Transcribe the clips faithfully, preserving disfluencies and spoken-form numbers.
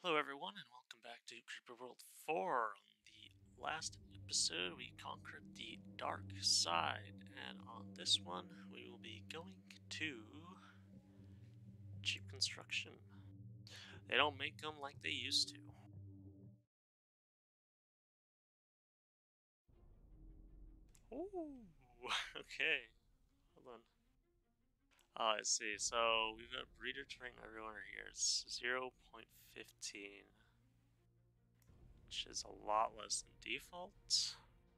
Hello, everyone, and welcome back to Creeper World four. On the last episode, we conquered the dark side, and on this one, we will be going to cheap construction. They don't make them like they used to. Ooh, okay. Hold on. Oh, I see. So we've got breeder terrain everywhere here. It's zero point one five, which is a lot less than default.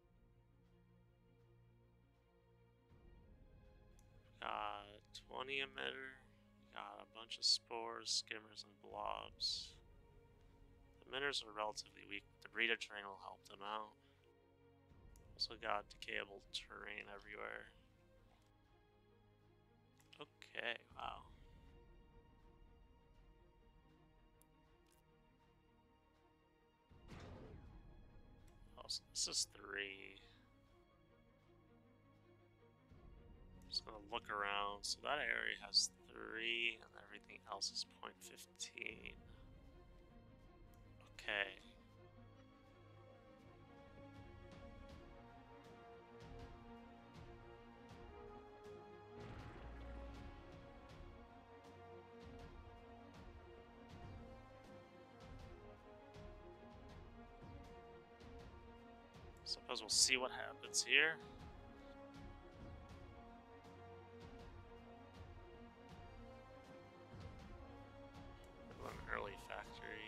Got twenty emitter. Got a bunch of spores, skimmers, and blobs. The emitters are relatively weak, but the breeder terrain will help them out. Also got decayable terrain everywhere. Okay, wow. Oh, so this is three. Just gonna look around. So that area has three, and everything else is point one five. Okay. Suppose we'll see what happens here. An early factory.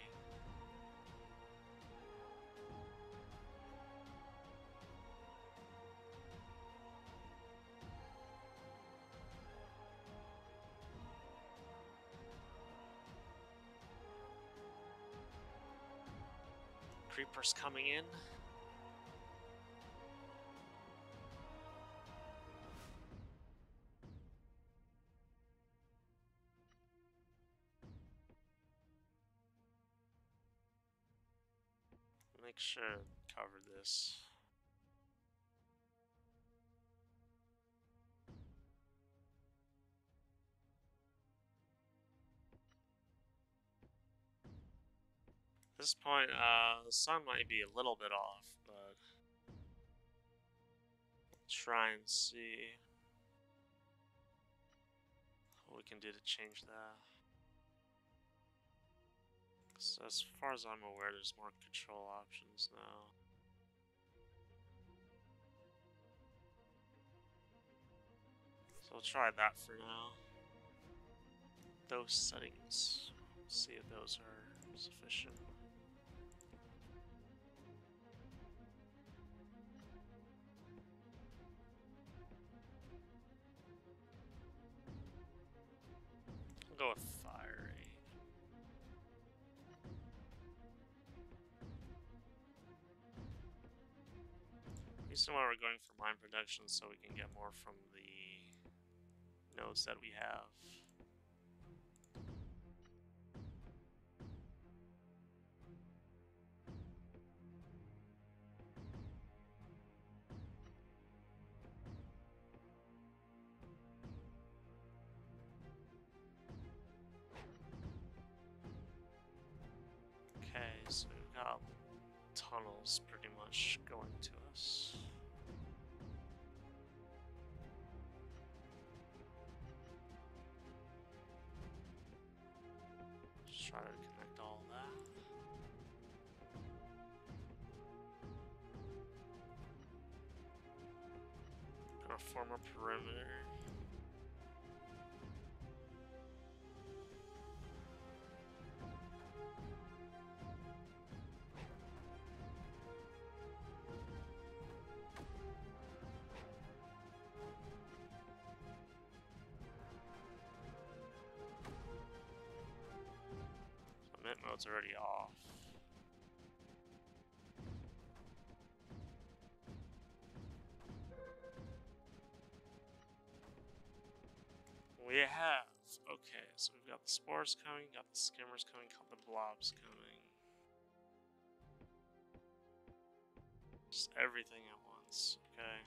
Creepers coming in. Make sure to cover this. At this point, uh, the sun might be a little bit off, but we'll try and see what we can do to change that. So as far as I'm aware, there's more control options now. So we'll try that for now. Those settings, see if those are sufficient. I'll go with fire rate. Reason why we're going for mine production so we can get more from the nodes that we have. Okay, so we've got tunnels pretty much going to us. Just try to connect all of that. Gonna form a perimeter. Mint mode's already off. We have. Okay, so we've got the spores coming, got the skimmers coming, got the blobs coming. Just everything at once, okay?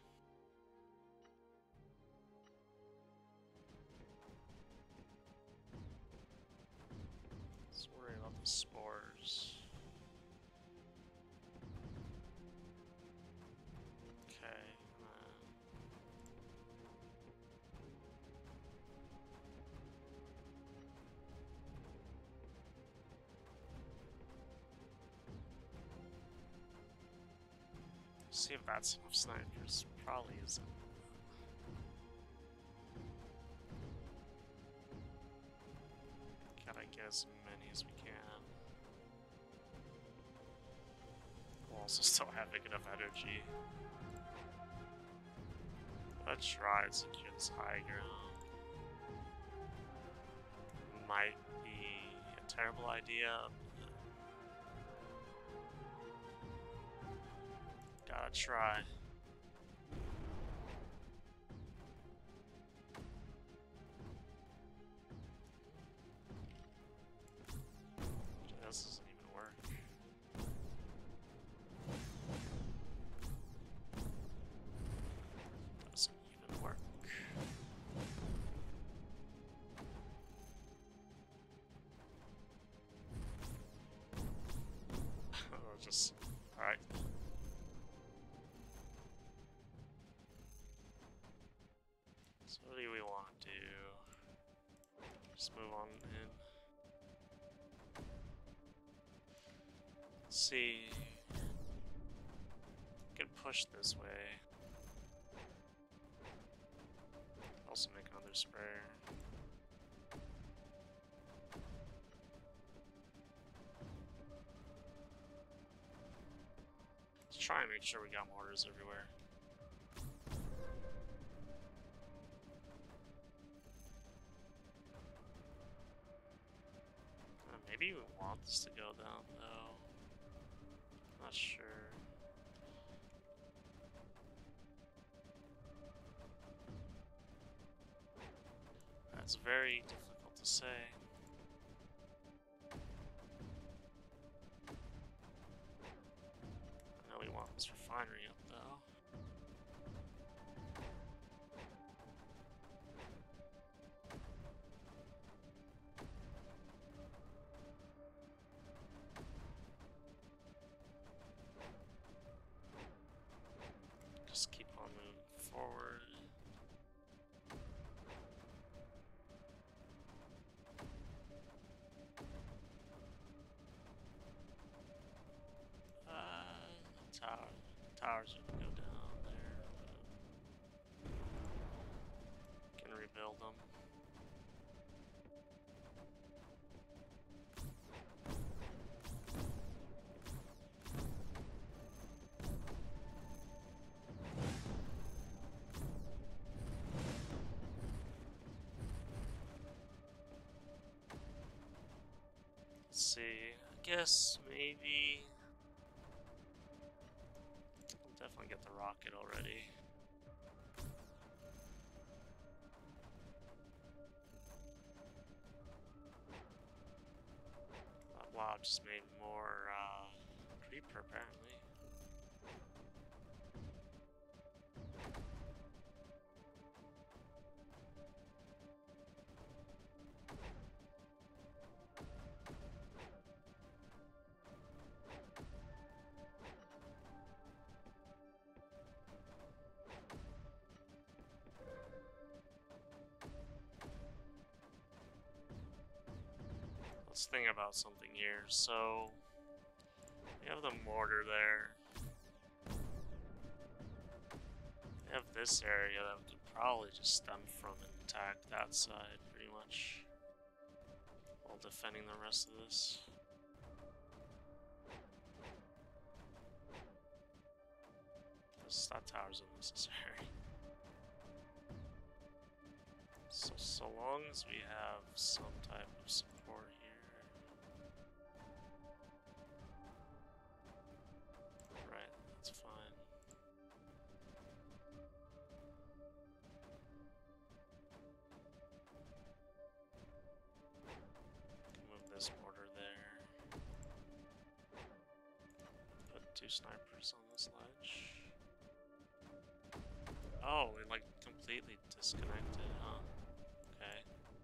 Let's worry about the spores. See if that's enough snipers. Probably isn't. Gotta get as many as we can. We'll also still have big enough energy. Let's try and secure this high ground. Might be a terrible idea. Gotta try. This doesn't even work. Doesn't even work. Just alright. So what do we want to do? Just move on in. Let's see. We can push this way. Also make another sprayer. Let's try and make sure we got mortars everywhere. Uh, maybe we want this to go down though. Not sure. That's very difficult to say. I know we want this refinery up though. Just keep on moving forward. Uh, tower, towers are gonna go down there. But can rebuild them. Let's see. I guess maybe. I'll definitely get the rocket already. That blob just made more uh, creeper apparently. Let's think about something here. So, we have the mortar there. We have this area that we could probably just stem from and attack that side, pretty much, while defending the rest of this. This, that tower's unnecessary. So, so long as we have some type of support here. Right, that's fine. Can move this mortar there. Put two snipers on this ledge. Oh, we like completely disconnected, huh? Okay.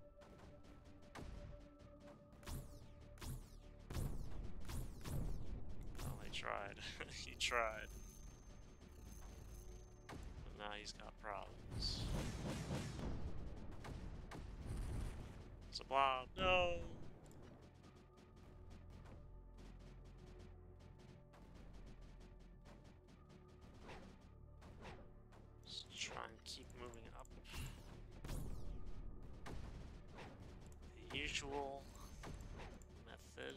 Well, he tried. He tried. But now he's got problems. It's a blob. No! usual method.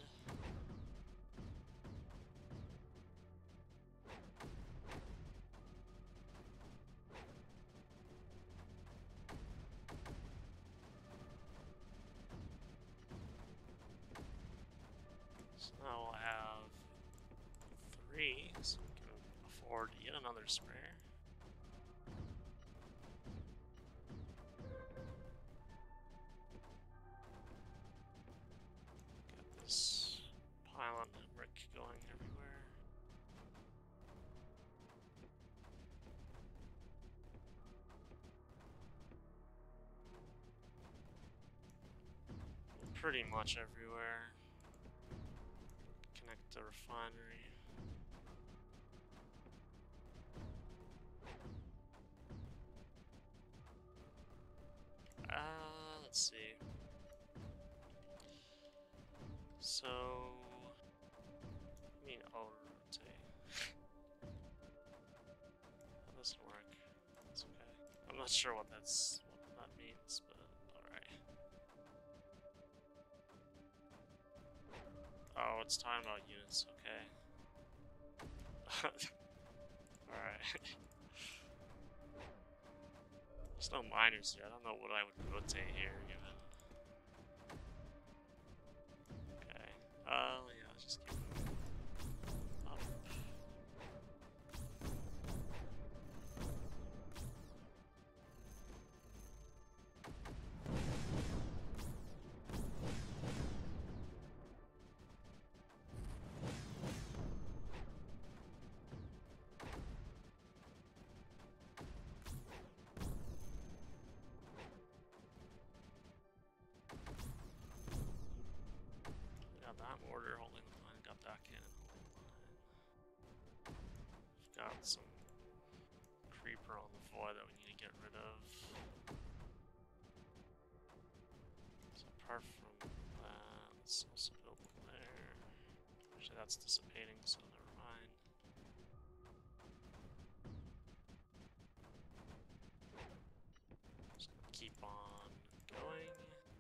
So now we'll have three, so we can afford yet another sprayer. Got this pylon network going everywhere. Pretty much everywhere. Connect the refinery. Uh, let's see. So, I mean, I'll rotate. That doesn't work. That's okay. I'm not sure what that's what that means, but alright. Oh, it's talking about units. Okay. Alright. There's no miners here. I don't know what I would rotate here, even. Okay. Uh, yeah, let's just keep moving up. Got that mortar holding the line, got that cannon holding the line. We've got some creeper on the void that we need to get rid of. So apart from that, let's also build one there. Actually, that's dissipating, so never mind. Just gonna keep on going.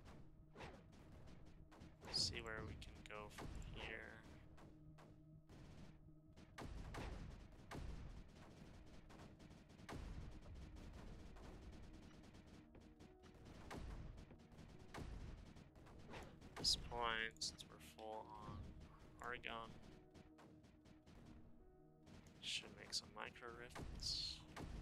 See where we can go from here. At this point, since we're full on Argon, should make some micro rifts.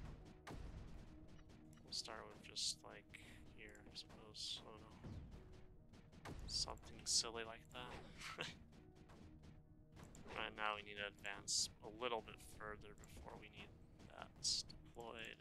We'll start with just like here, I suppose. I don't know. Something silly like that. Right now we need to advance a little bit further before we need that deployed.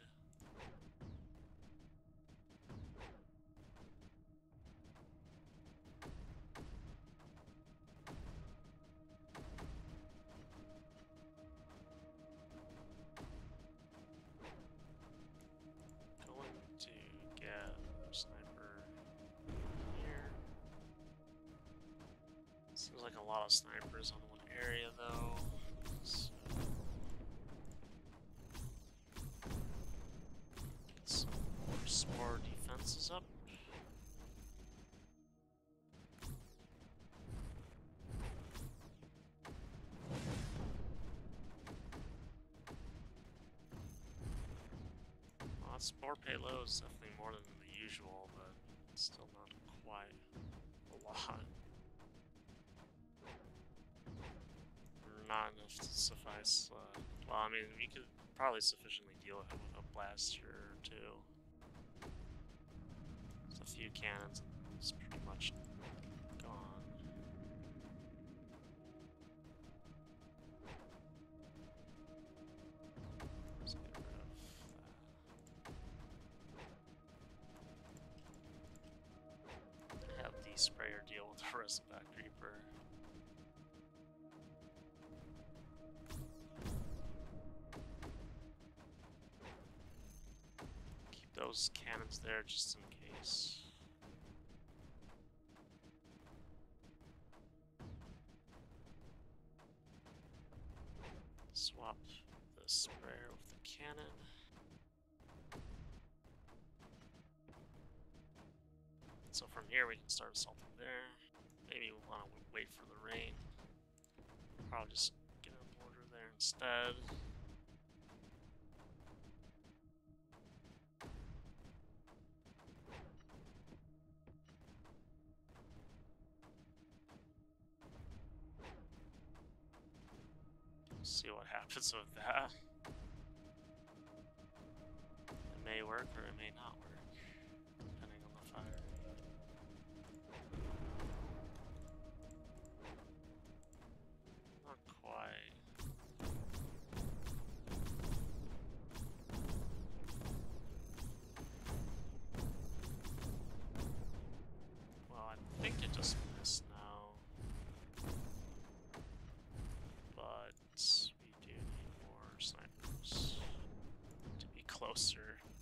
Going to get a sniper here. Seems like a lot of snipers on one area though. So get some more spore defenses up. Well, that spore payload is definitely more than the usual, but still not quite a lot. Not enough to suffice. Uh, well, I mean, we could probably sufficiently deal with it with a blaster or two. Just a few cannons, and it's pretty much gone. Let's get rid of that. Have the sprayer deal with the rest of that creeper. Those cannons there just in case. Swap the sprayer with the cannon. So from here we can start assaulting there. Maybe we want to wait for the rain. Probably just get a border there instead. See what happens with that. It may work or it may not work, depending on the fire. Not quite. Well, I think it just missed now. But we do need more snipers to be closer.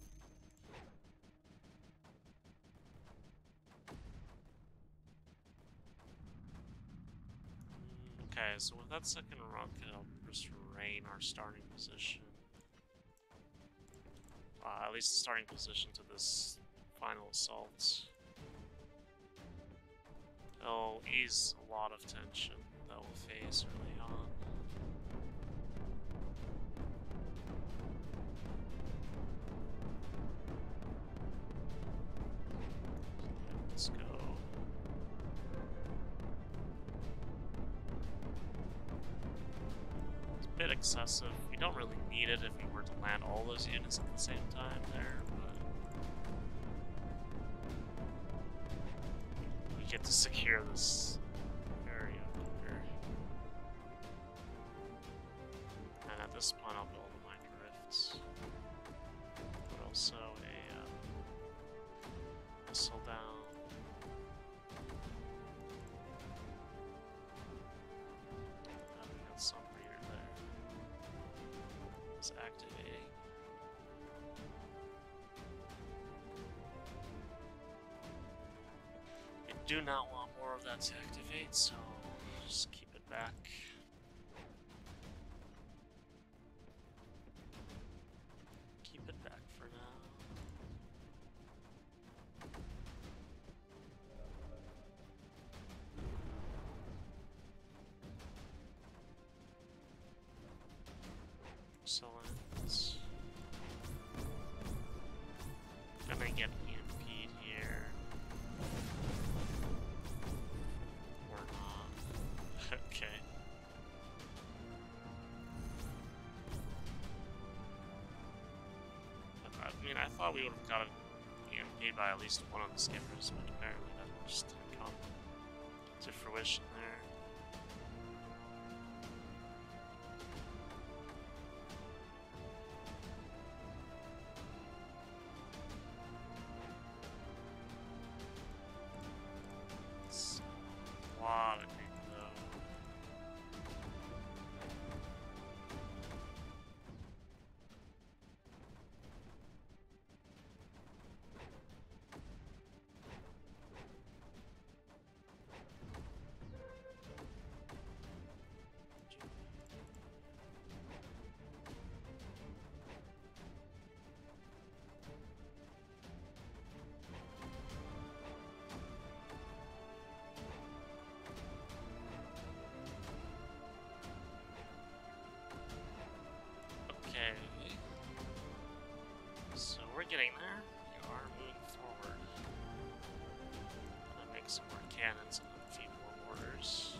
Okay, so with that second rocket, I'll just rain our starting position. Uh, at least the starting position to this final assault. It'll ease a lot of tension that we'll face early on. Let's go. It's a bit excessive. We don't really need it if we were to land all those units at the same time there, but we get to secure this area quicker. And at this point I'll build a mine rifts. But also a uh, missile down. Some rear there. It's activating. I do not want more of that to activate, so just keep it back. Keep it back for now. Excellent. Gonna get E M P'd here. Or not. Okay. I mean, I thought we would have gotten E M P'd by at least one of the skippers, but apparently that just didn't come to fruition there. A lot of people though. Okay, so we're getting there. We are moving forward. Gonna make some more cannons and a few more mortars.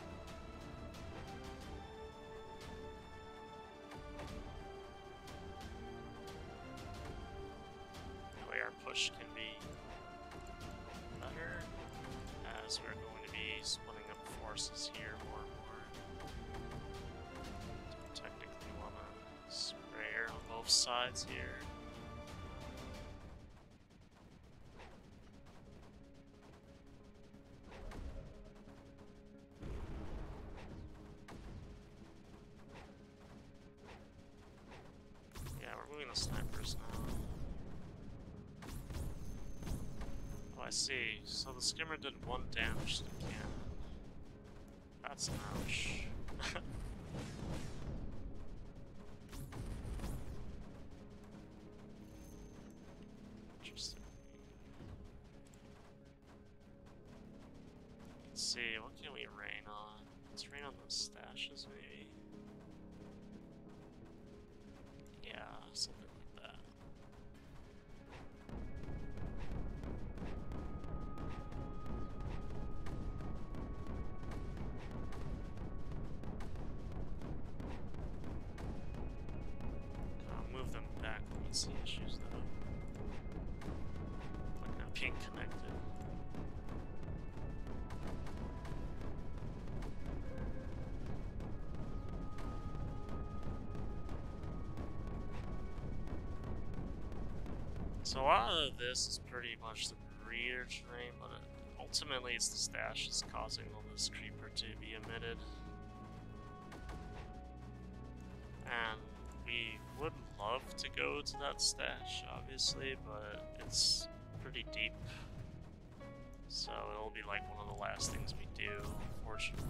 That way our push can be better, as we're going to be splitting up forces here more and more. So technically want to spray air on both sides here. Yeah, we're moving the snipers now. Oh, I see. So the skimmer did one damage to the cannon. That's an ouch. Interesting. Let's see, what can we rain on? Let's rain on those stashes, maybe? Yeah, something like that. I'll move them back when we see issues, though. Like not being connected. So a lot of this is pretty much the breeder terrain, but ultimately it's the stash that's causing all this creeper to be emitted. And we would love to go to that stash, obviously, but it's pretty deep. So it'll be like one of the last things we do, unfortunately.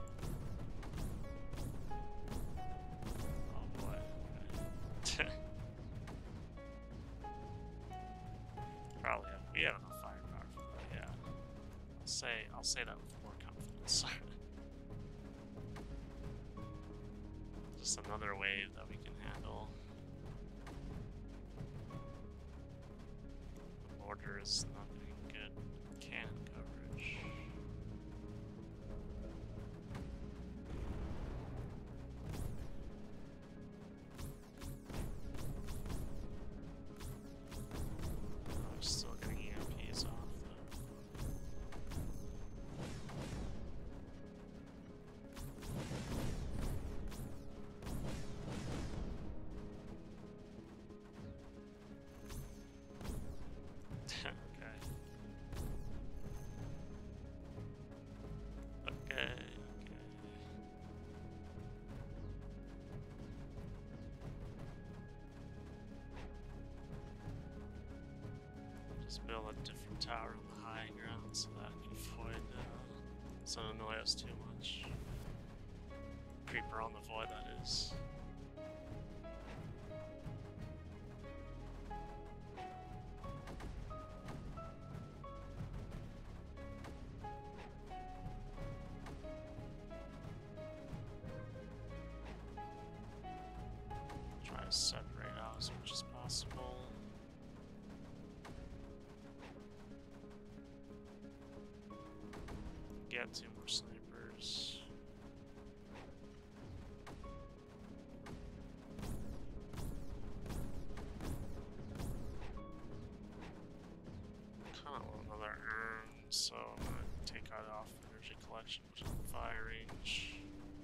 Oh boy. Okay. Probably have, we have enough firepower for that, yeah. I'll say I'll say that with more confidence. Just another wave that we can handle. The mortar is not doing good cannon coverage. I'm still getting E M Ps off though. Okay. Okay, okay. Just build a different tower on the high ground so that I can avoid, uh, doesn't annoy us too much. Creeper on the void, that is. Try to separate out as much as possible. Get two more snipers. Kind of want another urn, so I'm gonna take that off energy collection, which is on fire range.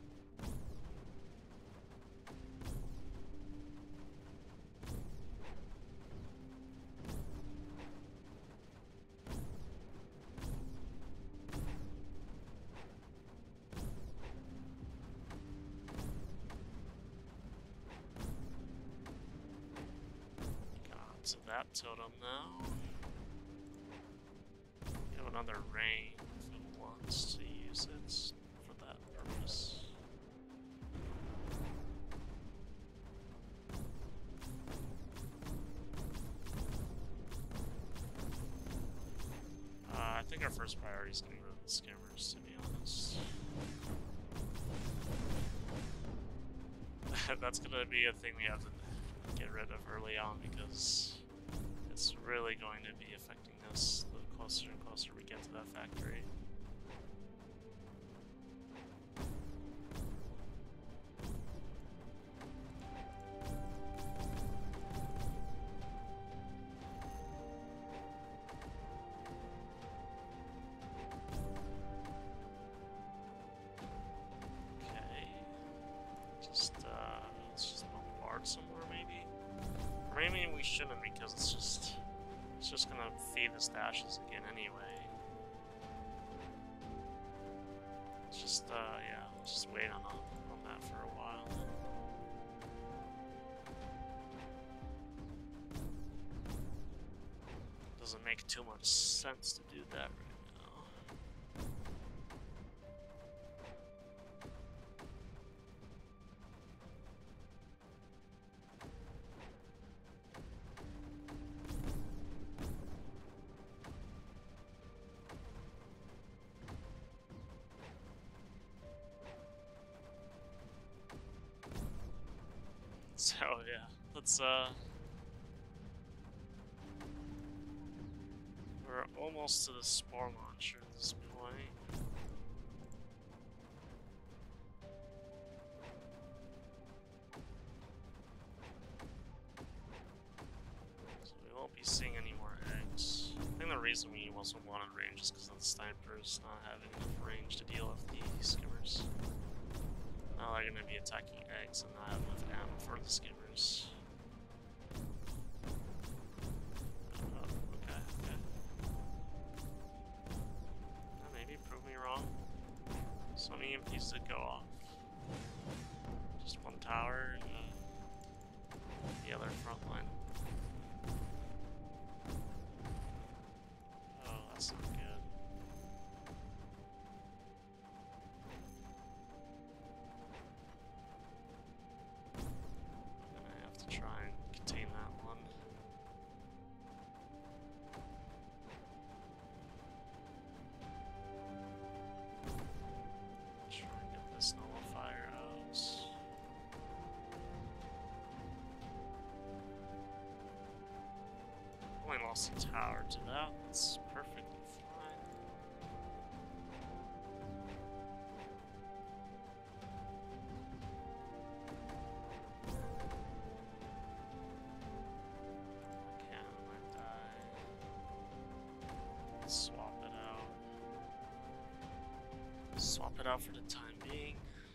Got to that totem now. We have another rain if it wants to use it for that purpose. Uh, I think our first priority is getting rid of the skimmers, to be honest. That's gonna be a thing we have to get rid of early on because it's really going to be affecting us the closer and closer we get to that factory. Okay. Just, uh, let's just bombard somewhere maybe? Or maybe we shouldn't because it's just, it's just gonna feed the stashes again anyway. Let's just, uh, yeah, let's just wait on, on that for a while. Doesn't make too much sense to do that right now. yeah. Let's, uh... We're almost to the spore launcher at this point. So we won't be seeing any more eggs. I think the reason we also wanted range is because of the snipers not having enough range to deal with the skimmers. Now they're going to be attacking eggs and not have enough ammo for the skimmers. Oh, okay, okay. Uh, maybe prove me wrong. So many E M Ps did go off. Just one tower and uh, the other front line. Oh, that's not good. Try and contain that one. Try and get this nullifier out. Only lost a tower to that. That's perfectly fine. Swap it out. Swap it out for the time being.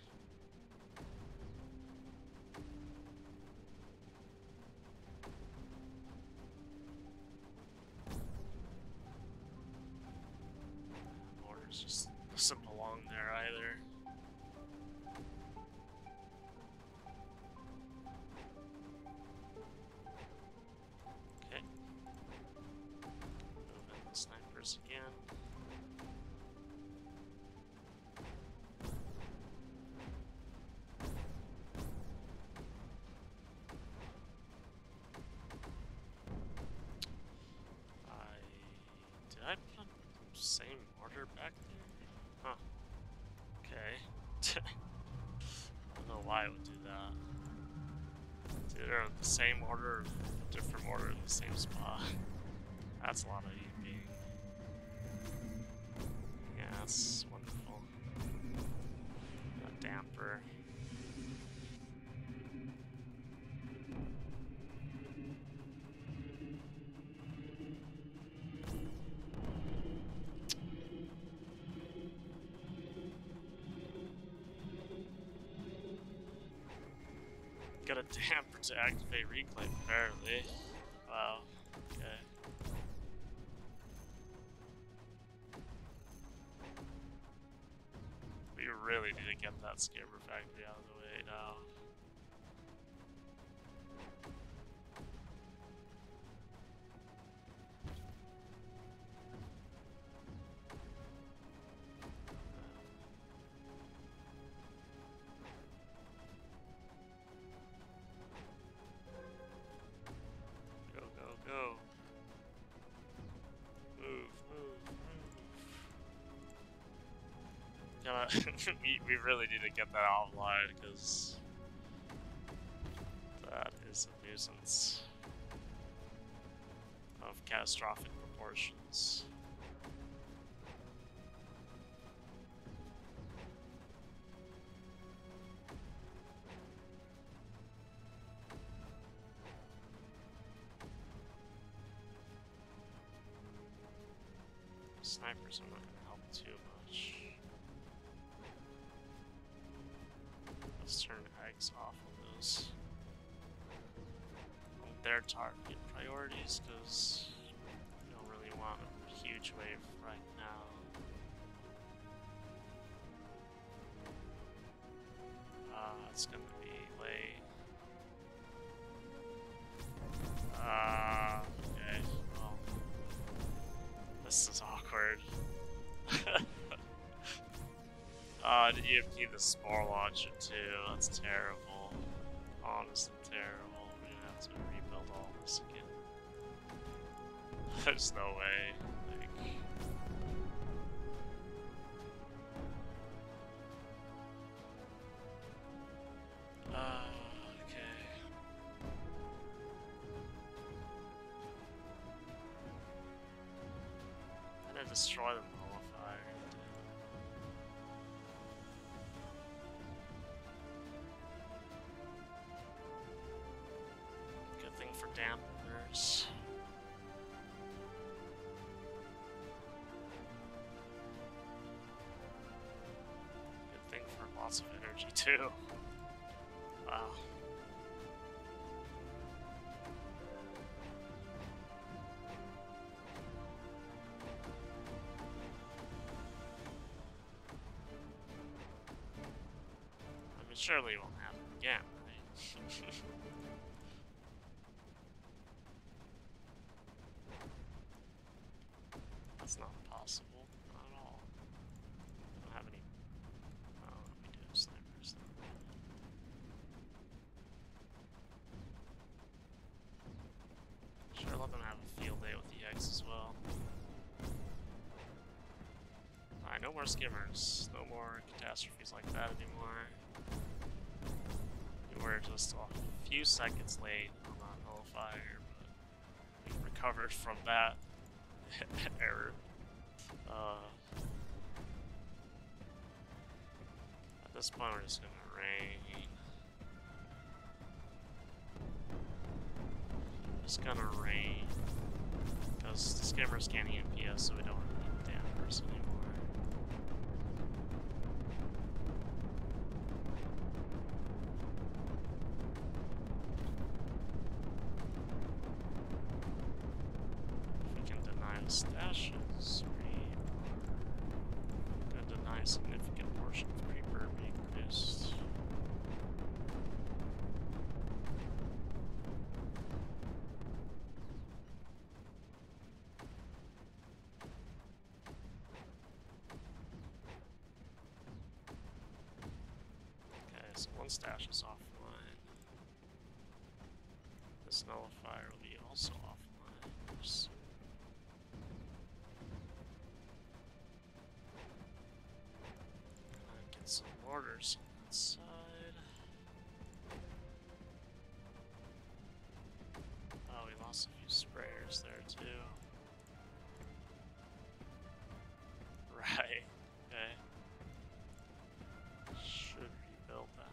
Mortars just doesn't belong there either. Okay. Move in the snipers again. Did I put the same order back there? Huh. Okay. I don't know why it would do that. It's either the same order or a different order in the same spot. That's a lot of E M P. Yeah, that's wonderful. A damper. Got a damper to activate reclaim, apparently. Wow. Okay. We really need to get that scammer factory out of the way now. Go. Move, move, move. Gotta, we, we really need to get that offline because that is a nuisance of catastrophic proportions. Snipers are not going to help too much. Let's turn eggs off on those. On their target priorities, because we don't really want a huge wave right now. Uh, it's going to be late. Uh, okay, well. This is awkward. uh, did you have the spore launcher too? That's terrible. Honestly terrible. We're gonna have to rebuild all this again. There's no way. Like... Uh, okay. destroy the nullifier. Good thing for dampeners. Good thing for lots of energy too. Wow. I mean, surely it won't happen again, right? That's not possible. Not at all. I don't have any. Oh, we do have snipers. Sure, let them have a field day with the eggs as well. Alright, no more skimmers. No more catastrophes like that anymore. We were just a few seconds late on that nullifier, but we recovered from that error. Uh, at this point, we're just gonna rain. Just gonna rain. Because the skimmers can't E M P us, so we don't need dampers anymore. If we can deny the stashes, we are gonna deny a significant portion of creeper being produced. So one stash is offline. This nullifier will be also offline. Just get some mortars on that side. Oh, we lost a few sprayers there too. Right. Okay. Should rebuild that.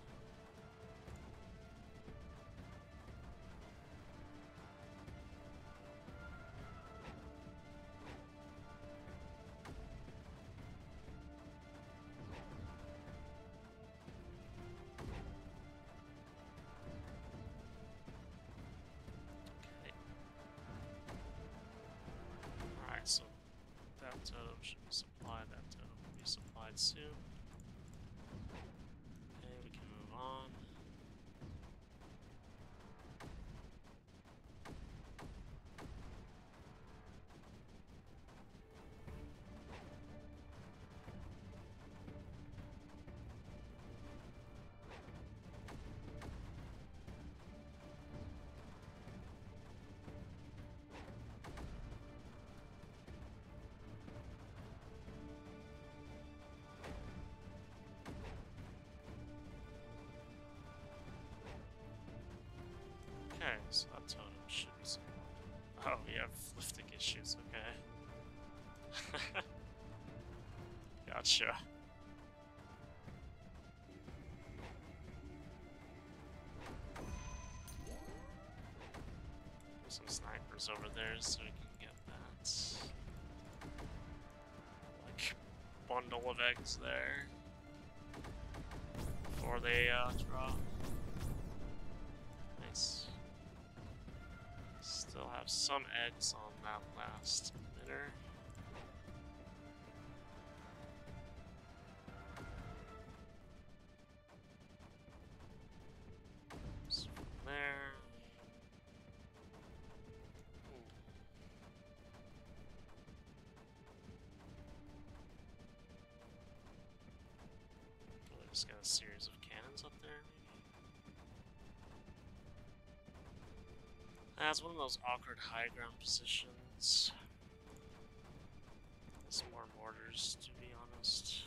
Okay. Alright, so that totem should be supplied. That totem will be supplied soon. Okay, we can move on. Okay, so that totem should be some. Oh, we have lifting issues, okay. Gotcha. Some snipers over there so we can get that. Like, bundle of eggs there. Before they uh, drop. Nice. Still have some eggs on that last emitter. So from there. Ooh. Oh, just got a series of cannons up there, maybe? That's one of those awkward high ground positions. Some more mortars, to be honest.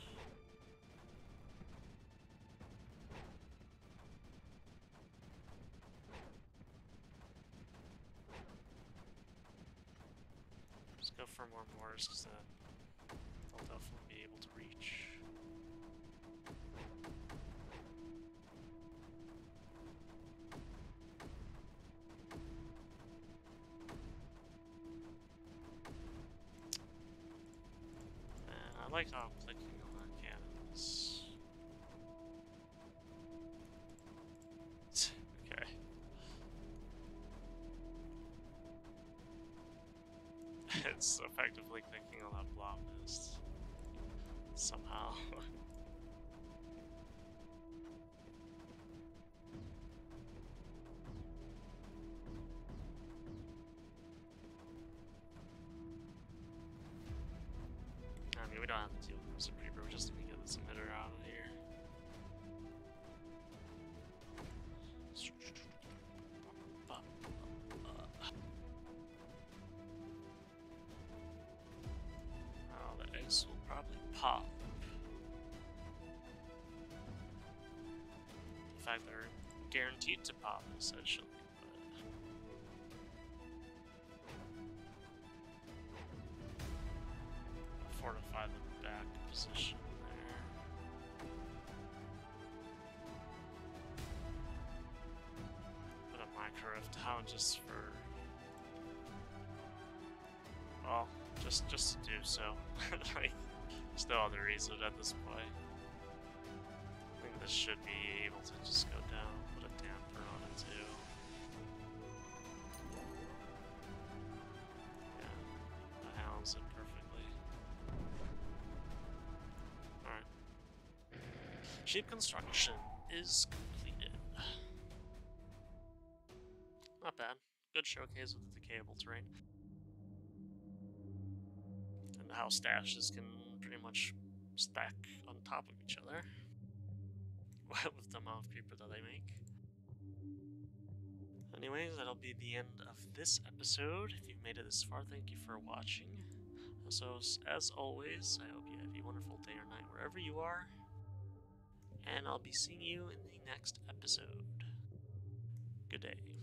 Just go for more mortars, because that much. And I like how I'm clicking on our cannons. Okay. It's effectively clicking on that blob nest. Somehow. I mean, we don't have to deal with some Reaper, we just need to get this emitter out of here. Oh, the eggs will probably pop. In fact, they're guaranteed to pop, essentially. Fortify the back position there. Put a micro rift down just for, well, just just to do so. Like, there's no other reason at this point. I think this should be able to just go down. Put a damper on it too. Yeah, that handles it perfectly. Alright. Ship construction is completed. Not bad. Good showcase with the decayable terrain. And how stashes can pretty much stack on top of each other. With the amount of creeper that they make. Anyways, that'll be the end of this episode. If you've made it this far, thank you for watching. So, as always, I hope you have a wonderful day or night wherever you are. And I'll be seeing you in the next episode. Good day.